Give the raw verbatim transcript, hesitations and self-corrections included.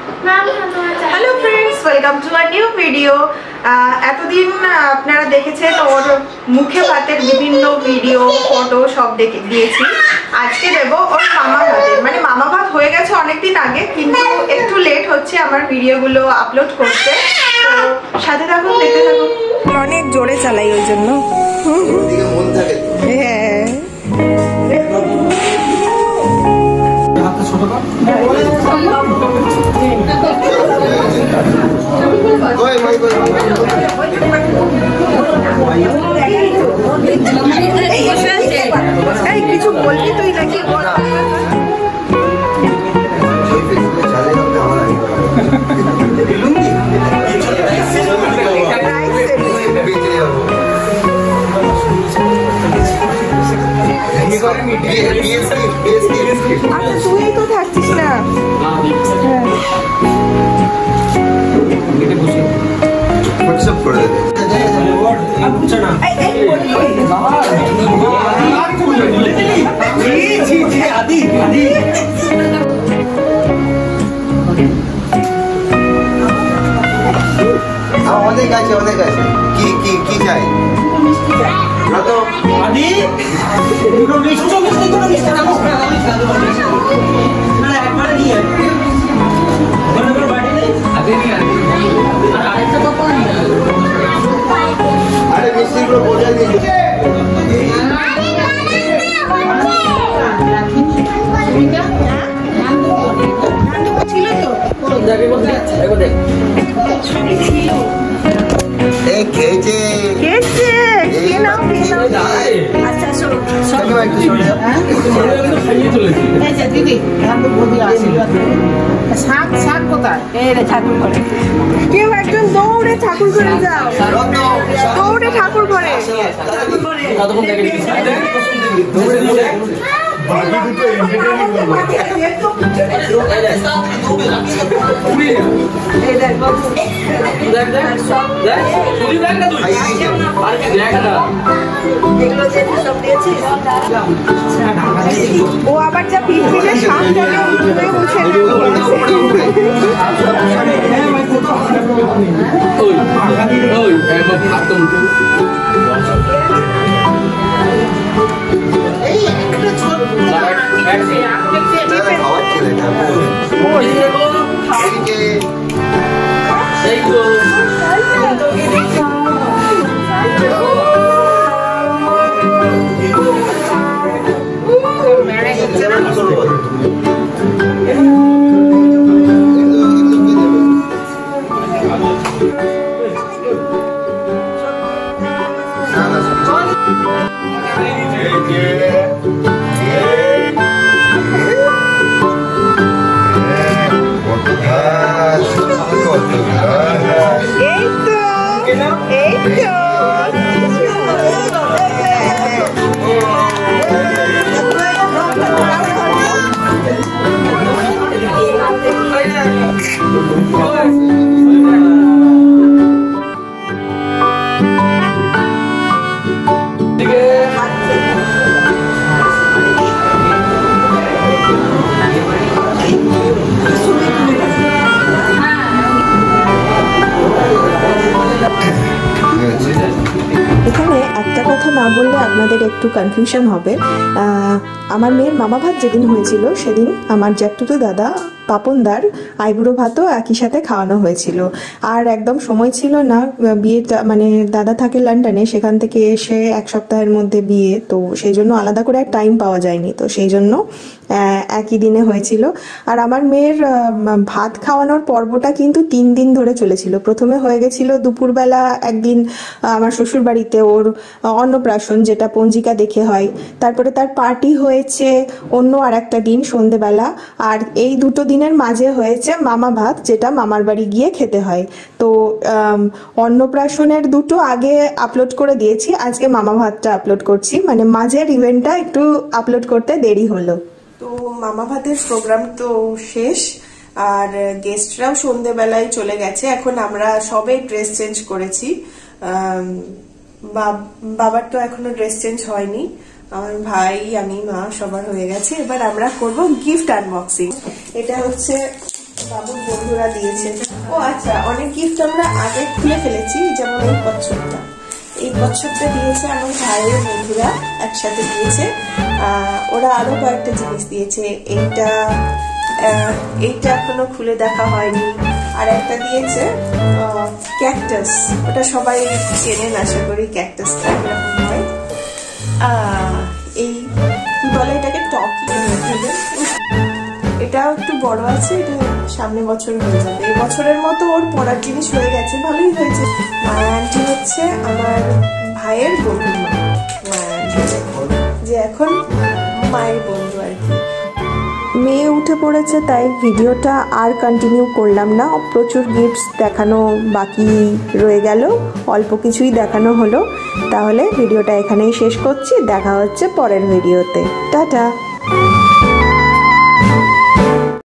Hello friends, welcome to a new video. এতদিন আপনারা দেখেছেন ওর মুখে ভাতের বিভিন্ন ভিডিও, ফটো সব দেখে দিয়েছি। আজকে দেব ওর মামা ভাতের, মানে মামা ভাত হয়ে গেছে অনেকদিন আগে, কিন্তু একটু লেট হচ্ছে আমার ভিডিওগুলো আপলোড করতে। তো সাথে থাকুন, দেখতে থাকুন। অনেক জোরে চালাই ওই জন্য। হ্যাঁ, কিছু বলবি তুই নাকি? তুই তো থাকছিস না। অনেক আছে অনেক আছে। কি কি কি চাই? আরে মিষ্টিগুলো বোঝাই দিয়েছে। ছিল তো খেয়েছে খেয়েছে, খেয়ে নাও, খেয়ে নাও। আচ্ছা দিদি শাক শাক কোথায়? ঠাকুর ঘরে। কেউ একজন দৌড়ে ঠাকুর ঘরে যাও, দৌড়ে ঠাকুর ঘরে। ও আবার যা পিঠে শ্বাস বলছে না বললে আপনাদের একটু কনফিউশন হবে। আমার মেয়ের মামা ভাত যেদিন হয়েছিল সেদিন আমার জ্যাঠতুতো দাদা পাপনদার আইবুড়ো ভাতও একই সাথে খাওয়ানো হয়েছিল। আর একদম সময় ছিল না, বিয়েটা মানে দাদা থাকে লন্ডনে, সেখান থেকে এসে এক সপ্তাহের মধ্যে বিয়ে, তো সেই জন্য আলাদা করে এক টাইম পাওয়া যায়নি, তো সেই জন্য একই দিনে হয়েছিল। আর আমার মেয়ের ভাত খাওয়ানোর পর্বটা কিন্তু তিন দিন ধরে চলেছিল। প্রথমে হয়ে গেছিল দুপুরবেলা একদিন আমার শ্বশুর বাড়িতে ওর অন্নপ্রাশন, যেটা পঞ্জিকা দেখে হয়, তারপরে তার পার্টি হয়েছে অন্য আর একটা দিন সন্ধেবেলা, আর এই দুটো দিনের মাঝে হয়েছে মামা ভাত, যেটা মামার বাড়ি গিয়ে খেতে হয়। তো অন্নপ্রাশনের দুটো আগে আপলোড করে দিয়েছি, আজকে মামা ভাতটা আপলোড করছি, মানে মাঝের ইভেন্টটা একটু আপলোড করতে দেরি হলো। তো মামা ভাতের প্রোগ্রাম তো শেষ, আর গেস্টরাও সন্ধেবেলায় চলে গেছে। এখন আমরা সবে ড্রেস চেঞ্জ করেছি, বাবার তো এখনো ড্রেস চেঞ্জ হয়নি, আমার ভাই আমি মা সবার হয়ে গেছে। এবার আমরা করব গিফট আনবক্সিং। এটা হচ্ছে বাবুর বন্ধুরা দিয়েছে। ও আচ্ছা, অনেক গিফট আমরা আগে খুলে ফেলেছি, যেমন এই কচ্ছপটা এই কচ্ছপটা দিয়েছে আমার ভাইয়ের বন্ধুরা, একসাথে দিয়েছে। ওরা আরো কয়েকটা জিনিস দিয়েছে। এইটা এইটা এখনো খুলে দেখা হয়নি। আর একটা দিয়েছে ক্যাকটাস, ওটা সবাই চেনেন আশা করি, ক্যাকটাসটা এরকম হয়। এই কি বলে এটাকে, টকি। এটাও একটু বড় আছে, এটা সামনে বছর হয়ে যাবে। এই বছরের মতো ওর পড়ার জিনিস হয়ে গেছে, ভালোই হয়েছে। মায়া আন্টি হচ্ছে আমার ভাইয়ের বন্ধু, মায়া আন্টি যে এখন মায়ের বন্ধু আর কি। মেয়ে উঠে পড়েছে, তাই ভিডিওটা আর কন্টিনিউ করলাম না। প্রচুর গিফটস দেখানো বাকি রয়ে গেল, অল্প কিছুই দেখানো হলো। তাহলে ভিডিওটা এখানেই শেষ করছি, দেখা হচ্ছে পরের ভিডিওতে। টাটা।